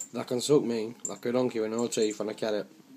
that can suck me like a donkey with no teeth and a carrot.